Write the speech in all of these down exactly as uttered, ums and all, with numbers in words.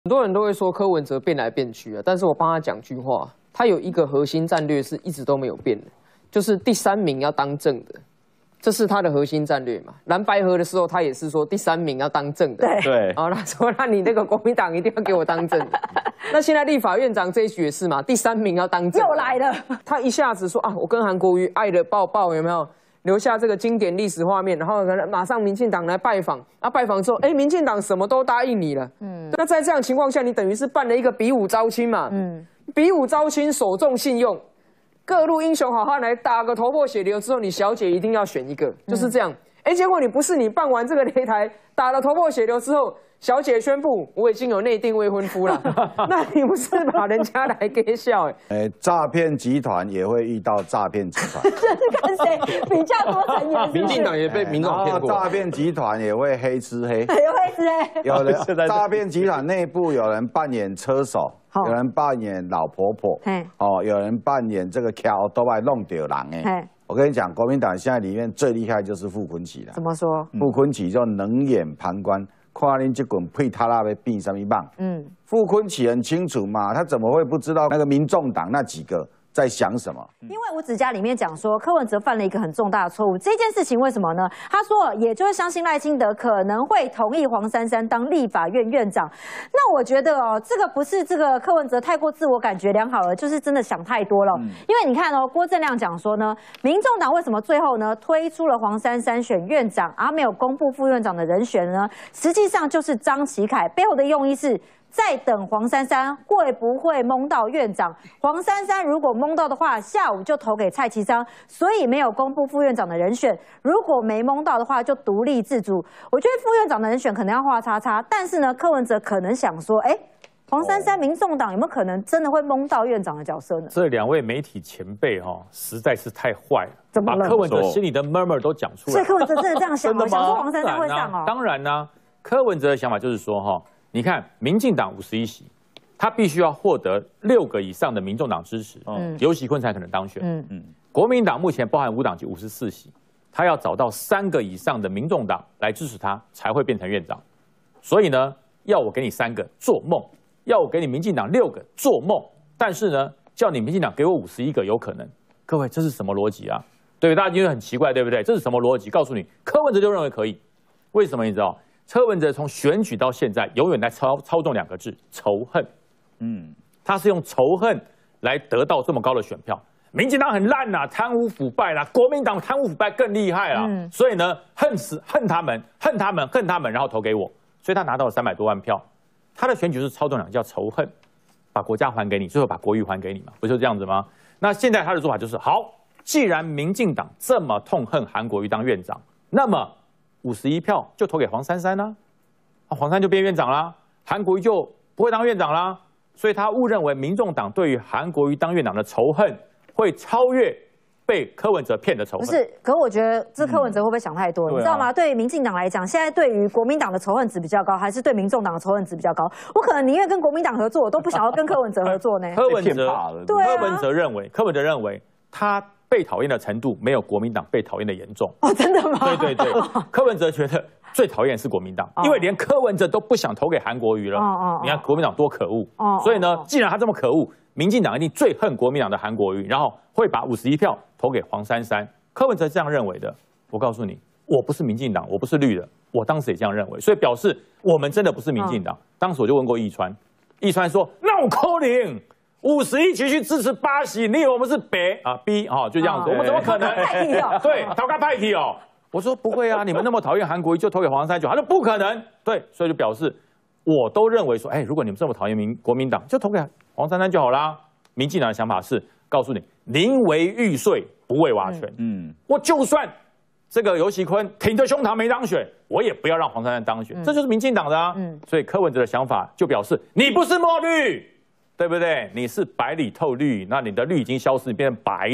很多人都会说柯文哲变来变去啊，但是我帮他讲句话，他有一个核心战略是一直都没有变的，就是第三名要当正的，这是他的核心战略嘛。蓝白合的时候，他也是说第三名要当正的， 对， 然后他说那你那个国民党一定要给我当正的。那现在立法院长这一局也是嘛，第三名要当正的， 又来了， 他一下子说啊，我跟韩国瑜爱的抱抱，有没有？留下这个经典历史画面，然后可能马上民进党来拜访，啊，拜访之后，哎，民进党什么都答应你了，嗯，那在这样情况下，你等于是办了一个比武招亲嘛，嗯，比武招亲，首重信用，各路英雄好汉来打个头破血流之后，你小姐一定要选一个，就是这样，哎、嗯，结果你不是你办完这个擂台，打了头破血流之后。小姐宣布，我已经有内定未婚夫了。那你不是把人家来给笑？哎、 欸，诈骗集团也会遇到诈骗集团， 这是跟谁比较多成员？ 民进党也被民众骗过。 诈骗集团也会黑吃黑， 也会吃黑。 有人诈骗集团内部有人扮演车手，有人扮演老婆婆，哦，有人扮演这个桥都爱弄丢人哎。我跟你讲，国民党现在里面最厉害就是傅崐萁了。 怎么说？ 傅崐萁就冷眼旁观。看恁这滚屁塌拉被变什么棒？嗯，傅崐萁很清楚嘛，他怎么会不知道那个民众党那几个在想什么？ 因为吴子嘉里面讲说，柯文哲犯了一个很重大的错误。这件事情为什么呢？他说，也就是相信赖清德可能会同意黄珊珊当立法院院长。那我觉得哦，这个不是这个柯文哲太过自我感觉良好了，就是真的想太多了。嗯、因为你看哦，郭正亮讲说呢，民众党为什么最后呢推出了黄珊珊选院长，而没有公布副院长的人选呢？实际上就是张启凯背后的用意是。在等黄珊珊会不会蒙到院长？黄珊珊如果蒙到的话，下午就投给蔡其昌，所以没有公布副院长的人选。如果没蒙到的话，就独立自主。我觉得副院长的人选可能要画叉叉，但是呢，柯文哲可能想说，哎，黄珊珊、民众党有没有可能真的会蒙到院长的角色呢？ 这两位媒体前辈哈、哦，实在是太坏了， 怎么了？ 把柯文哲心里的 murmur 都讲出来。 所以柯文哲真的这样想吗？想说黄珊珊会上哦？ 当然呢、啊，柯文哲的想法就是说哈、哦，你看民进党五十一席。他必须要获得六个以上的民众党支持，嗯，游锡堃才可能当选。嗯嗯，国民党目前包含无党籍五十四席，他要找到三个以上的民众党来支持他，才会变成院长。所以呢，要我给你三个做梦，要我给你民进党六个做梦，但是呢，叫你民进党给我五十一个有可能。各位，这是什么逻辑啊？对，大家觉得很奇怪，对不对？这是什么逻辑？告诉你，柯文哲就认为可以，为什么？你知道，柯文哲从选举到现在，永远在操操纵两个字：仇恨。嗯，他是用仇恨来得到这么高的选票。民进党很烂呐、啊，贪污腐败啦、啊；国民党贪污腐败更厉害啦、啊。嗯、所以呢，恨死恨他们，恨他们，恨他们，然后投给我。所以他拿到了三百多万票。他的选举是操纵两个叫仇恨，把国家还给你，最后把国誉还给你嘛，不就这样子吗？那现在他的做法就是：好，既然民进党这么痛恨韩国瑜当院长，那么五十一票就投给黄珊珊啦、啊，黄珊就变院长啦，韩国瑜就不会当院长啦。所以他误认为民众党对于韩国瑜当院长的仇恨会超越被柯文哲骗的仇恨。 不是，可我觉得这柯文哲会不会想太多？嗯、你知道吗？对于民进党来讲，现在对于国民党的仇恨值比较高，还是对民众党的仇恨值比较高？我可能宁愿跟国民党合作，我都不想要跟柯文哲合作呢。 柯文哲， 对、啊， 柯文哲认为，柯文哲认为他被讨厌的程度没有国民党被讨厌的严重。 哦，真的吗？ 对对对，柯文哲觉得。最讨厌是国民党，因为连柯文哲都不想投给韩国瑜了。哦哦，你看国民党多可恶。哦，所以呢，既然他这么可恶，民进党一定最恨国民党的韩国瑜，然后会把五十一票投给黄珊珊。柯文哲这样认为的。我告诉你，我不是民进党，我不是绿的，我当时也这样认为，所以表示我们真的不是民进党。当时我就问过易川，易川说：“那我扣零。”五十一局去支持八席，你以为我们是北啊 B 啊、哦？就这样子，我们怎么可能？对，投个派系哦。我说不会啊，你们那么讨厌韩国瑜，就投给黄珊珊就好。他说不可能，对，所以就表示我都认为说，哎，如果你们这么讨厌民国民党，就投给黄珊珊就好啦。民进党的想法是告诉你，宁为玉碎，不为瓦全。嗯，我就算这个游锡堃挺着胸膛没当选，我也不要让黄珊珊当选，嗯、这就是民进党的啊。嗯，所以柯文哲的想法就表示，你不是墨绿，对不对？你是白里透绿，那你的绿已经消失，你变成白的。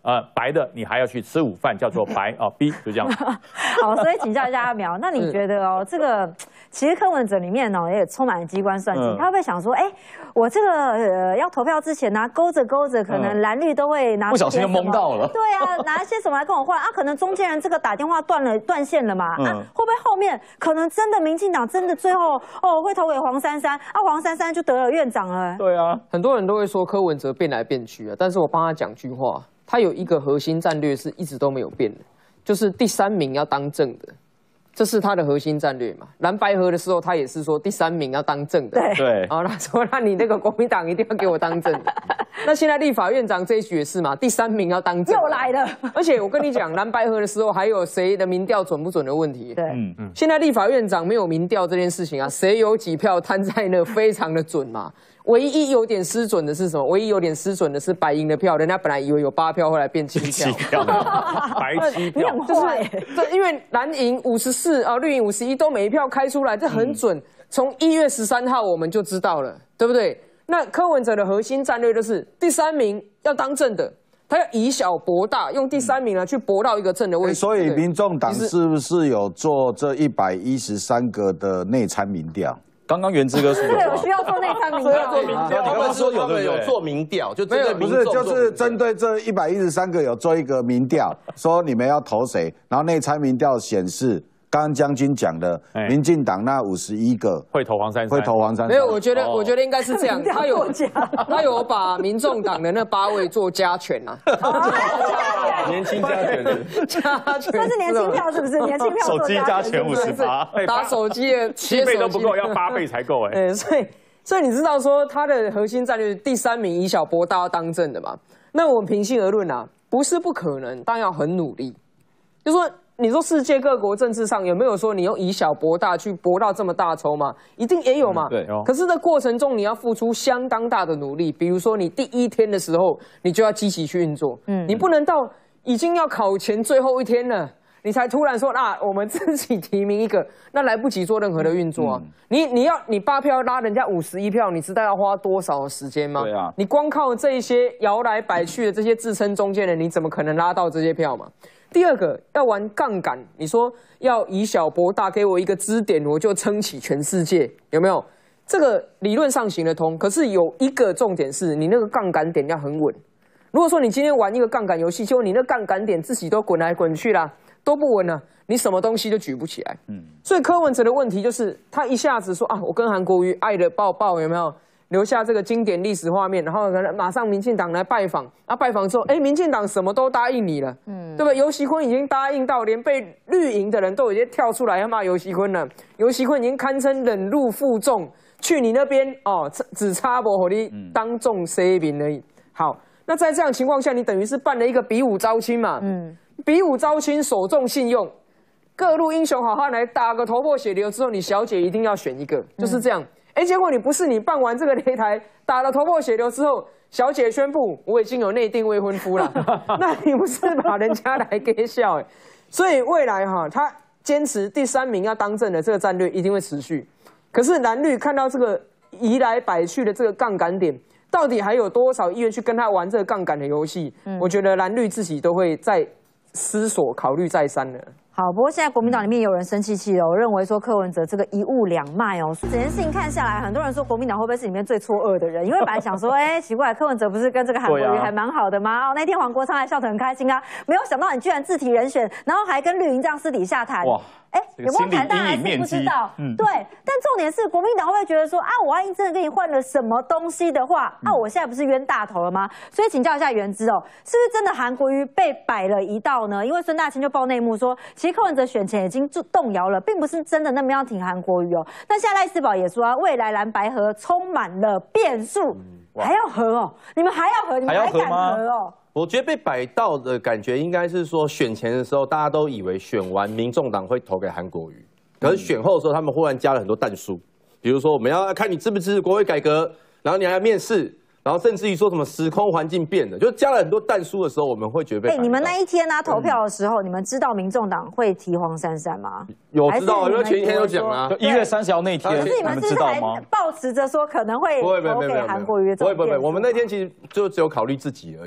呃白的你还要去吃午饭，叫做白哦 B 就这样。 好，所以请教一下阿苗，那你觉得哦，这个其实柯文哲里面哦也充满了机关算尽，嗯、他会不会想说，哎，我这个呃要投票之前呢、啊，勾着勾着，可能蓝绿都会拿不小心就蒙到了。 对啊，拿一些什么来跟我换啊？可能中间人这个打电话断了断线了嘛？嗯、啊，会不会后面可能真的民进党真的最后哦会投给黄珊珊啊？黄珊珊就得了院长了。 对啊， 很多人都会说柯文哲变来变去啊，但是我帮他讲句话，他有一个核心战略是一直都没有变的，就是第三名要当正的。这是他的核心战略嘛？蓝白合的时候，他也是说第三名要当正的。 对对。 啊，他说那你那个国民党一定要给我当正的。那现在立法院长这一局也是嘛，第三名要当正。 又来了。 而且我跟你讲，蓝白合的时候还有谁的民调准不准的问题。 对， 嗯嗯。现在立法院长没有民调这件事情啊，谁有几票摊在那，非常的准嘛。唯一有点失准的是什么？唯一有点失准的是白银的票，人家本来以为有八票，后来变七票， 七票白七票， 就是这因为蓝银五十四啊，绿银五十一都每一票开出来，这很准。从一月十三号我们就知道了，对不对？那柯文哲的核心战略就是第三名要当正的，他要以小博大，用第三名呢去博到一个正的位置。 所以民众党是不是有做这一百一十三个的内参民调？ 刚刚元之哥说这个有需要做内参民调， 做民调，他们说他们有做民调，就针对民众， 不是就是针对这一百一十三个有做一个民调，说你们要投谁，然后内参民调显示。刚刚将军讲的，民进党那五十一个会投黄珊珊， 会投黄珊珊。 没有，我觉得，我觉得应该是这样。他有，他有把民众党的那八位做加权啊， 年轻加权， 加权， 这是年轻票是不是？年轻票手机加权五十八， 打手机的七倍都不够，要八倍才够哎。 哎，所以，所以你知道说他的核心战略第三名以小博大要当政的嘛？那我们平心而论啊，不是不可能，但要很努力，就说。你说世界各国政治上有没有说你用以小博大去博到这么大筹码？一定也有嘛。 嗯、对。 可是这过程中你要付出相当大的努力，比如说你第一天的时候，你就要积极去运作。嗯。你不能到已经要考前最后一天了，你才突然说那、啊、我们自己提名一个，那来不及做任何的运作啊。嗯、你你要你八票拉人家五十一票，你知道要花多少时间吗？ 对啊。 你光靠这一些摇来摆去的这些自称中间人，你怎么可能拉到这些票嘛？第二个要玩杠杆，你说要以小博大，给我一个支点，我就撑起全世界，有没有？这个理论上行得通，可是有一个重点是你那个杠杆点要很稳。如果说你今天玩一个杠杆游戏，结果你那杠杆点自己都滚来滚去啦，都不稳了，你什么东西都举不起来。嗯，所以柯文哲的问题就是他一下子说啊，我跟韩国瑜爱的抱抱，有没有？留下这个经典历史画面，然后马上民进党来拜访，啊，拜访之后，哎，民进党什么都答应你了，嗯，对不对？游锡坤已经答应到，连被绿营的人都已经跳出来要骂游锡坤了，游锡坤已经堪称忍辱负重，去你那边哦，只差不和你当众 say 名而已。好，那在这样情况下，你等于是办了一个比武招亲嘛，嗯，比武招亲，首重信用，各路英雄好汉来打个头破血流之后，你小姐一定要选一个，就是这样。哎，结果你不是你办完这个擂台打了头破血流之后，小姐宣布我已经有内定未婚夫了，那你不是把人家来给笑哎？所以未来哈，他坚持第三名要当政的这个战略一定会持续。可是蓝绿看到这个移来摆去的这个杠杆点，到底还有多少意愿去跟他玩这个杠杆的游戏？嗯、我觉得蓝绿自己都会再思索、考虑再三了。 好，不过现在国民党里面有人生气气了，我认为说柯文哲这个一物两卖哦，整件事情看下来，很多人说国民党会不会是里面最错愕的人？因为本来想说，哎、欸，奇怪，柯文哲不是跟这个韩国瑜还蛮好的吗？哦，那天黄国昌还笑得很开心啊，没有想到你居然自提人选，然后还跟绿营这样私底下谈。哇！哎，有没有谈？当然还是不知道。嗯，对。但重点是，国民党会不会觉得说啊，我万一真的跟你换了什么东西的话，啊，我现在不是冤大头了吗？所以请教一下元之哦，是不是真的韩国瑜被摆了一道呢？因为孙大清就爆内幕说，其实柯文哲选前已经就动摇了，并不是真的那么要挺韩国瑜哦。那现在赖士葆也说啊，未来蓝白合充满了变数，嗯、还要合哦？你们还要合？你们还敢合哦？ 我觉得被摆到的感觉应该是说，选前的时候大家都以为选完民众党会投给韩国瑜，可是选后的时候他们忽然加了很多弹书，比如说我们要看你支不支持国会改革，然后你还要面试，然后甚至于说什么时空环境变了，就加了很多弹书的时候，我们会觉得被摆到。哎， 你们那一天呢、啊、投票的时候，嗯、你们知道民众党会提黄珊珊吗？ 有知道，因为前一天就讲了， 就一月三十号那天， 可是你们是不是还抱持着说可能会投给韩国瑜？ 不会不会，我们那天其实就只有考虑自己而已。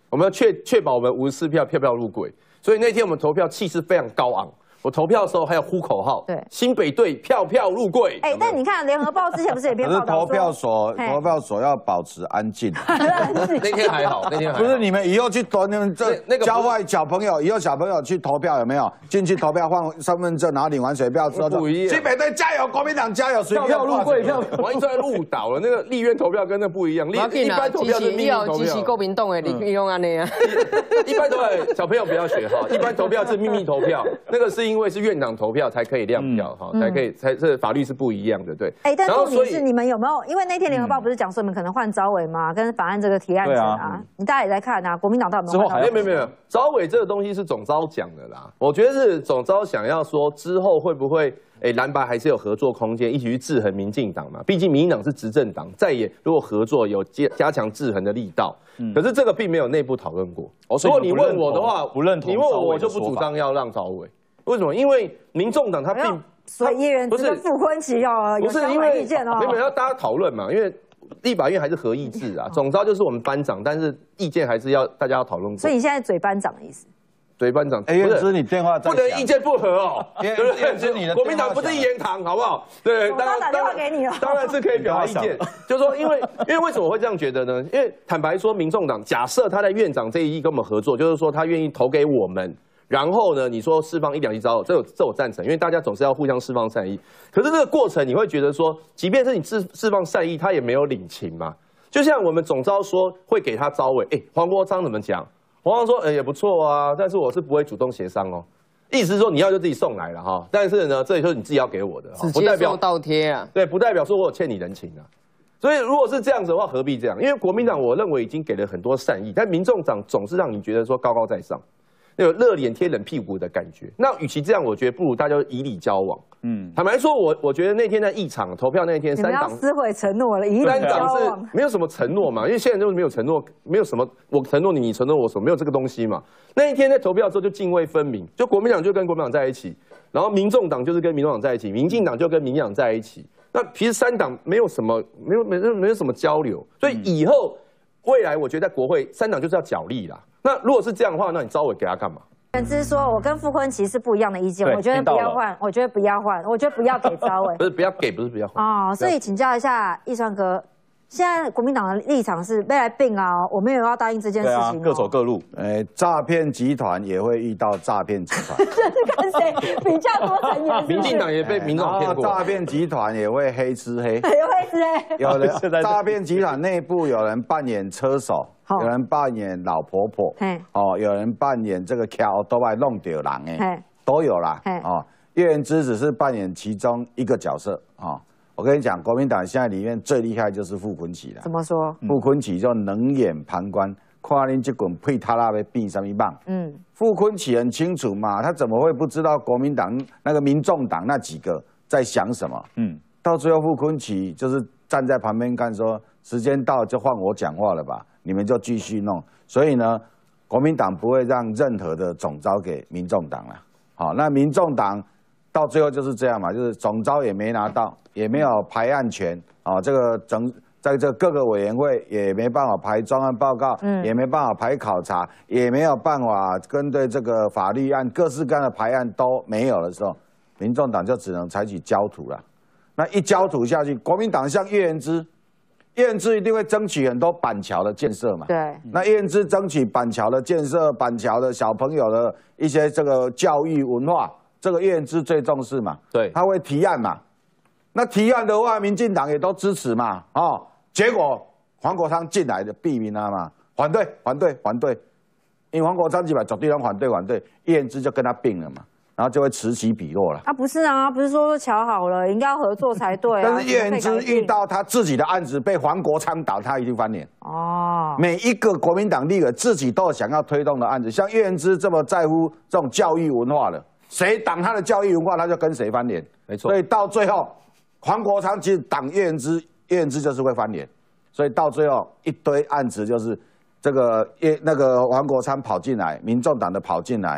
我们要确确保我们五十四票票票入柜。所以那天我们投票气势非常高昂。我投票的时候还有呼口号，对，新北队票票入柜。 哎，但你看联合报之前不是有篇报道说， 投票所投票所要保持安静。 那天还好，那天还好。 不是你们以后去投，你们这那个教坏小朋友，以后小朋友去投票有没有？进去投票换身份证，然后领完水票之后，新北队加油，国民党加油， 票票入柜，票完全误导了。那个立院投票跟那不一样，一般投票是秘密投票。 支持国民党的，你用安尼啊？ 一般投票小朋友不要学哈，一般投票是秘密投票，那个是因为是院长投。投票才可以亮票哈，才可以才这法律是不一样的，对。 哎，但重点是你们有没有？因为那天联合报不是讲说你们可能换召委嘛，跟法案这个提案者啊，你大家也在看啊，国民党到底有没有换？ 没有没有没有，召委这个东西是总召讲的啦。我觉得是总召想要说之后会不会哎蓝白还是有合作空间，一起去制衡民进党嘛？毕竟民进党是执政党，再也如果合作有加加强制衡的力道。可是这个并没有内部讨论过。如果你问我的话， 不认同， 你问我我就不主张要让召委。为什么？因为民众党他并所以议员不是傅昆萁要有相反意见哦， 没有要大家讨论嘛，因为立法院还是合议制啊，总召就是我们班长，但是意见还是要大家要讨论过。 所以你现在嘴班长的意思？ 嘴班长， 哎，燕之你电话不能意见不合哦， 对不对？燕之你的国民党不是一言堂，好不好？对， 当然打电话给你了， 当然是可以表达意见，就是说，因为因为为什么我会这样觉得呢？因为坦白说，民众党假设他在院长这一役跟我们合作，就是说他愿意投给我们。然后呢？你说释放一两亿招，这有这我赞成，因为大家总是要互相释放善意。可是这个过程，你会觉得说，即便是你释释放善意，他也没有领情嘛。就像我们总召说会给他招委，哎，黄国昌怎么讲？黄国昌说，哎也不错啊，但是我是不会主动协商哦。意思是说你要就自己送来了哈，但是呢，这也就是你自己要给我的， 不代表倒贴啊。 对，不代表说我有欠你人情啊。所以如果是这样子的话，何必这样？因为国民党我认为已经给了很多善意，但民众党总是让你觉得说高高在上。有热脸贴冷屁股的感觉，那与其这样，我觉得不如大家以礼交往。嗯，坦白说，我我觉得那天在议场投票那天， 三党撕毁承诺了，以礼交往， 没有什么承诺嘛，因为现在就是没有承诺，没有什么我承诺你，你承诺我什么，没有这个东西嘛。那一天在投票之后就泾渭分明，就国民党就跟国民党在一起，然后民众党就是跟民众党在一起，民进党就跟民进党在一起。那其实三党没有什么，没有没有没有什么交流，所以以后未来我觉得在国会三党就是要角力啦。那如果是这样的话，那你召委给他干嘛？ 人之说，我跟傅昆萁是不一样的意见，我觉得不要换，我觉得不要换，我觉得不要给召委， 不是不要给，不是不要换哦。所以请教一下奕川哥，现在国民党的立场是未来并啊，我没有要答应这件事情、哦， 对啊，各走各路。 呃，诈骗集团也会遇到诈骗集团， 这是跟谁比较多成员？ 民进党也被民众骗过， 诈骗集团也会黑吃黑， 也会吃黑。 有的诈骗集团内部有人扮演车手，有人扮演老婆婆，哦，有人扮演这个桥都爱弄丢人哎，都有啦。哦，叶元之只是扮演其中一个角色啊。哦我跟你讲，国民党现在里面最厉害就是傅昆萁了。 怎么说？ 傅昆萁就冷眼旁观，看恁这滚配他那边变什么棒？嗯，傅昆萁很清楚嘛，他怎么会不知道国民党那个民众党那几个在想什么？嗯，到最后傅昆萁就是站在旁边看，说时间到就换我讲话了吧，你们就继续弄。所以呢，国民党不会让任何的总召给民众党了。好，那民众党到最后就是这样嘛，就是总召也没拿到。也没有排案权啊，这个整在这各个委员会也没办法排专案报告，嗯，也没办法排考察，也没有办法针对这个法律案各式各样的排案都没有的时候，民众党就只能采取焦土了。那一焦土下去，国民党像叶元之，叶元之一定会争取很多板桥的建设嘛。 对， 那叶元之争取板桥的建设，板桥的小朋友的一些这个教育文化，这个叶元之最重视嘛。 对， 他会提案嘛。那提案的话，民进党也都支持嘛，哦，结果黄国昌进来的避免他嘛，反对，反对，反对，因为黄国昌基本绝对人反对，反对，叶元之就跟他并了嘛，然后就会此起彼落了。 啊，不是啊，不是说瞧好了，应该要合作才对、啊。 但是叶元之遇到他自己的案子被黄国昌倒，他一定翻脸。哦，每一个国民党立委自己都有想要推动的案子，像叶元之这么在乎这种教育文化的，谁挡他的教育文化，他就跟谁翻脸。 没错， 所以到最后。黄国昌其实挡叶元之，叶元之就是会翻脸，所以到最后一堆案子就是这个叶那个黄国昌跑进来，民众党的跑进来，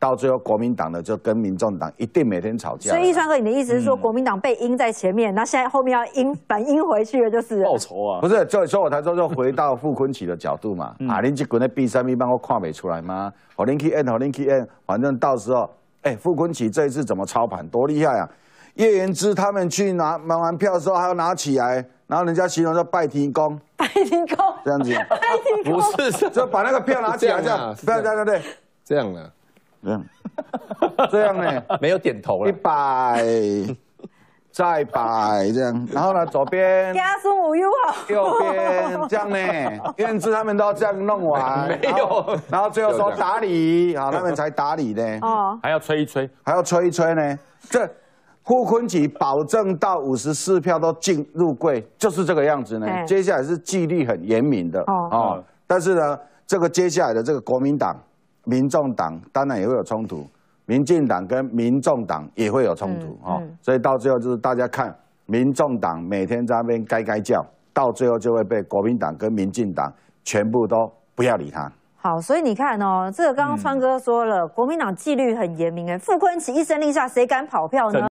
到最后国民党呢就跟民众党一定每天吵架。 所以，一川哥，你的意思是说，国民党被阴在前面，那现在后面要阴反阴回去了，就是报仇啊？ 不是，所以我才说，就回到傅昆萁的角度嘛。啊，恁这群的比赛咪帮我看不出来吗？好，恁去摁，好，恁去摁，反正到时候，哎，傅昆萁这一次怎么操盘，多厉害啊！叶元之他们去拿拿完票的时候，还要拿起来，然后人家形容说拜天公， 拜天公这样子， 拜天公不是， 就把那个票拿起来，这样，不要，对对对， 这样的， 这样，这样呢， 没有点头一了， 百，再百，这样，然后呢，左边。 家孙无忧啊， 右边这样呢，院志他们都要这样弄完， 没有， 然后最后说打理，好，他们才打理呢。 哦， 还要吹一吹， 还要吹一吹呢。这傅昆萁保证到五十四票都进入柜，就是这个样子呢。接下来是纪律很严明的哦，但是呢，这个接下来的这个国民党、民众党当然也会有冲突，民进党跟民众党也会有冲突哦，所以到最后就是大家看。民众党每天在那边该该叫，到最后就会被国民党跟民进党全部都不要理他。 好，所以你看哦，这个刚刚川哥说了，国民党纪律很严明，哎，傅昆萁一声令下，谁敢跑票呢？